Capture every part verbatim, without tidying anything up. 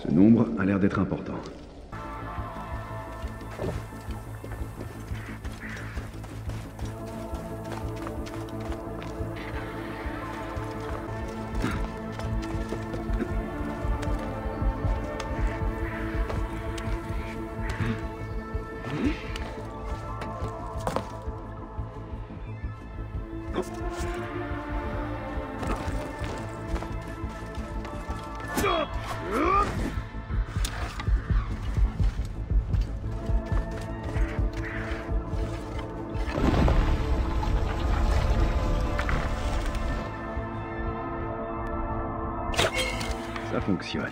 Ce nombre a l'air d'être important. Ça fonctionne.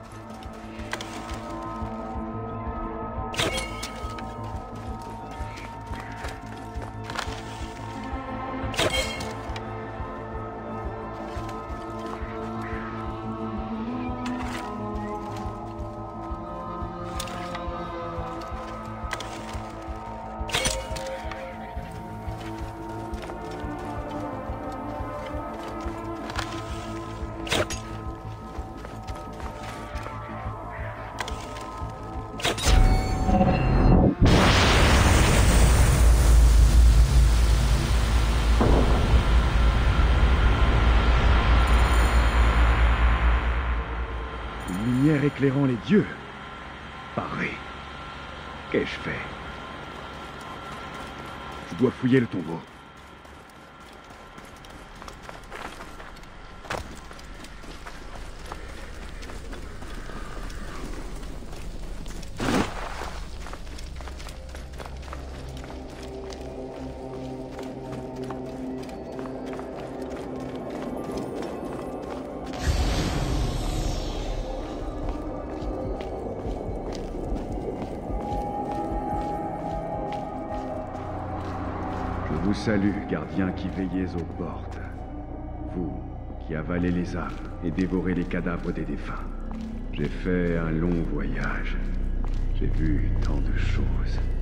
Une lumière éclairant les dieux. Paré. Qu'ai-je fait? Je dois fouiller le tombeau. Je vous salue, gardiens qui veillez aux portes. Vous, qui avalez les âmes et dévorez les cadavres des défunts. J'ai fait un long voyage. J'ai vu tant de choses.